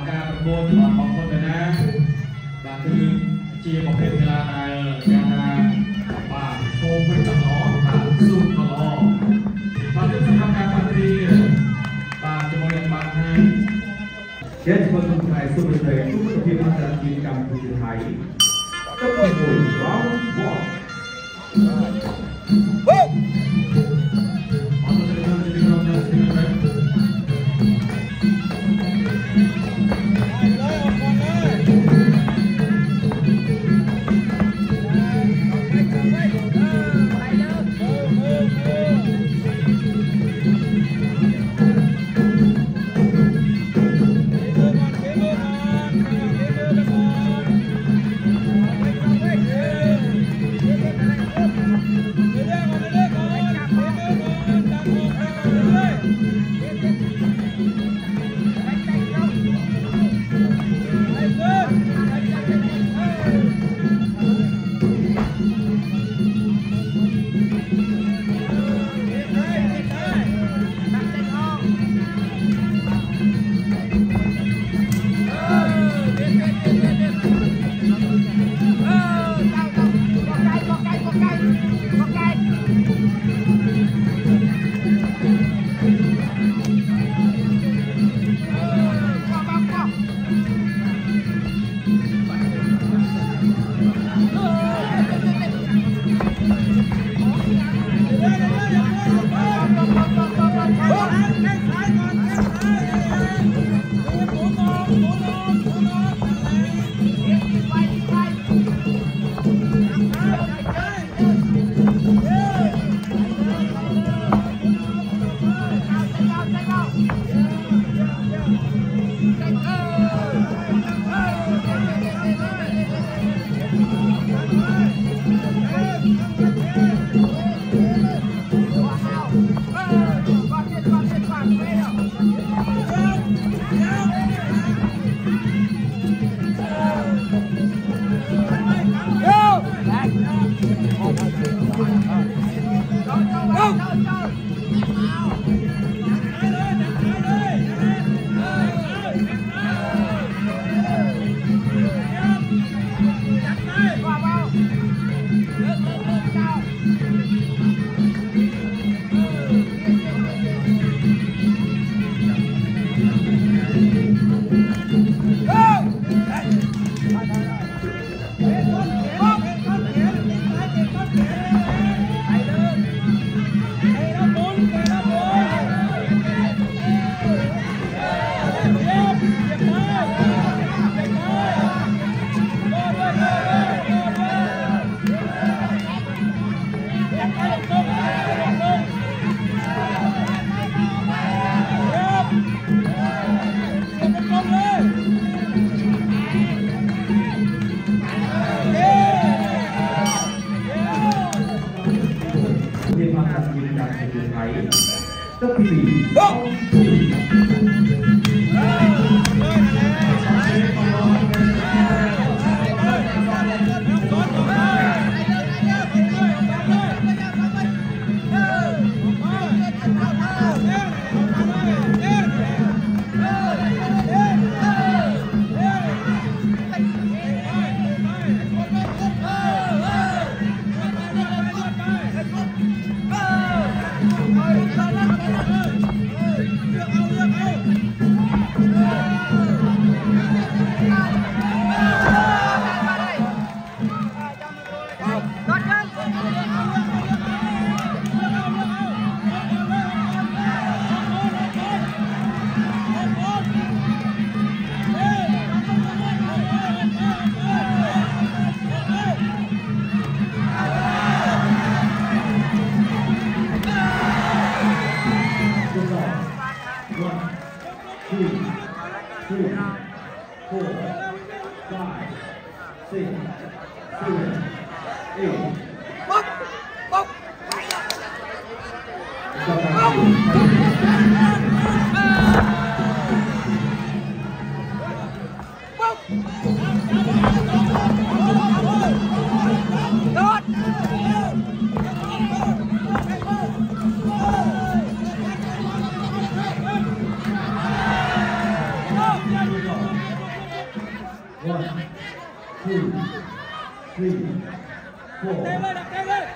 การประกวดของคนกันนะบางทีเชียร์ของเพชรเวลาในการป่าโชว์เป็นตลอดป่าสู้ตลอดป่าที่ทำการปฏิป่าจะมองอย่างบางให้เช่นคนไทยสู้เลยทุกประเทศมาจากกิจกรรมภูมิไทยก็เป็นมวยร้องวอล์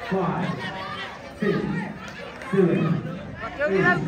5, 6, 7, 8.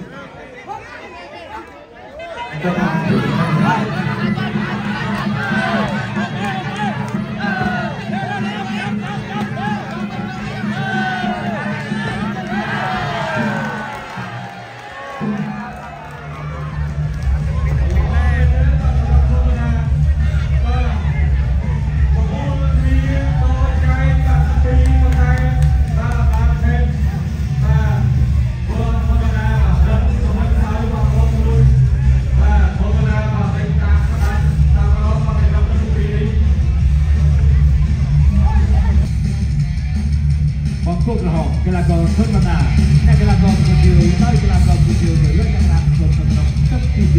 Cái là còn rất là nà, cái là còn một điều, đây cái là còn một điều để rất là làm một phần động rất TV.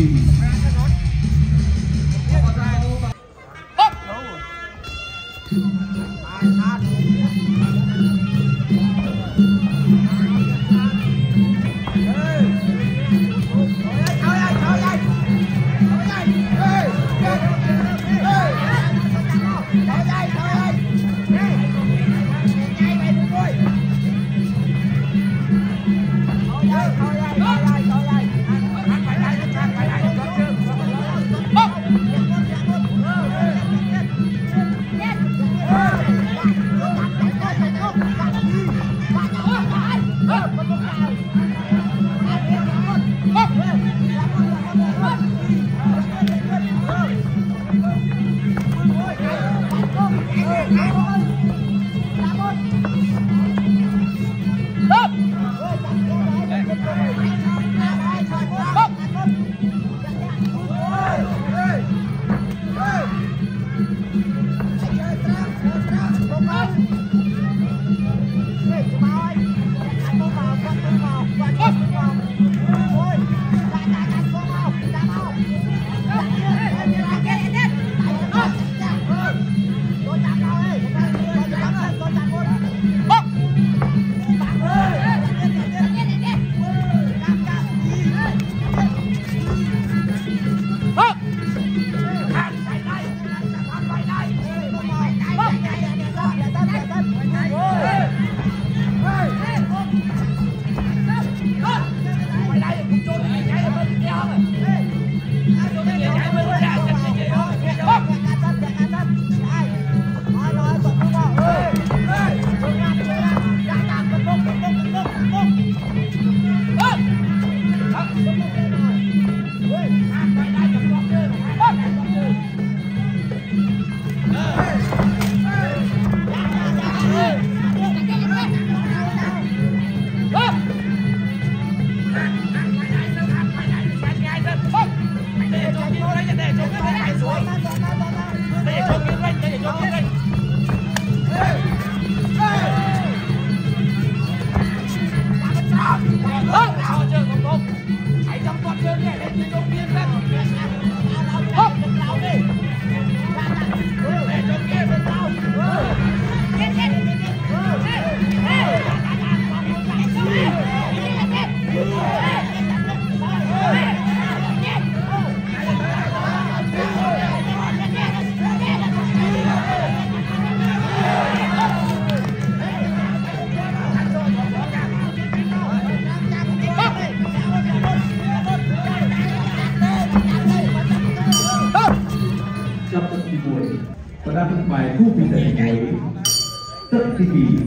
Pada pemainku bisa dimulai tertinggi.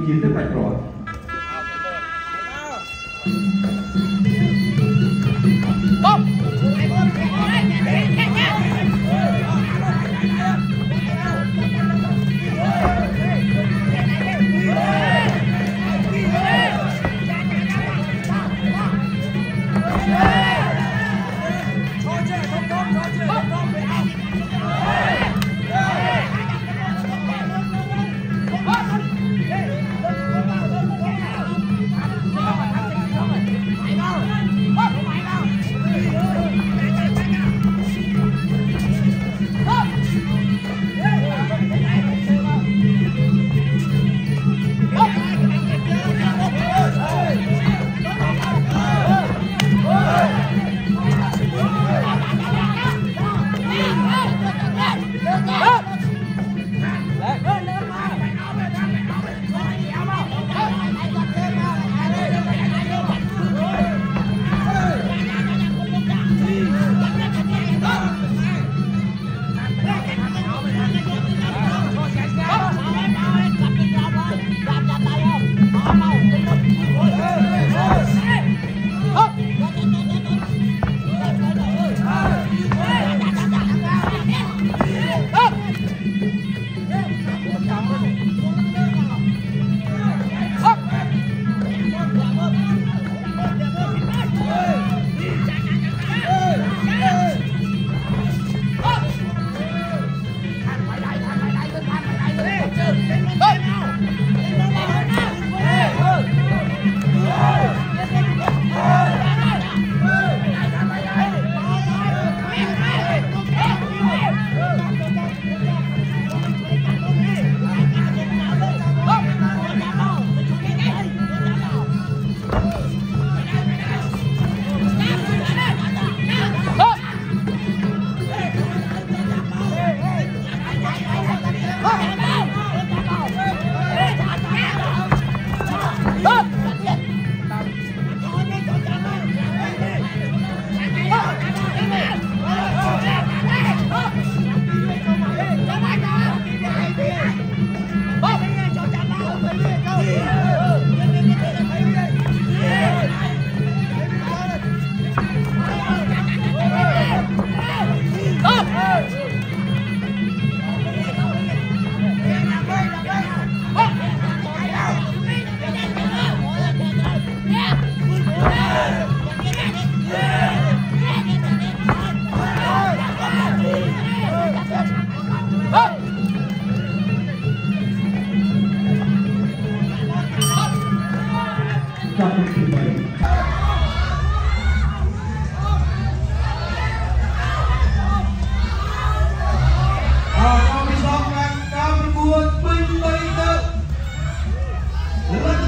chiến tới bạch rồi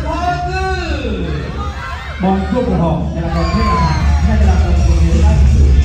bóng thuốc của họ là còn thêm là hàng hay là còn nhiều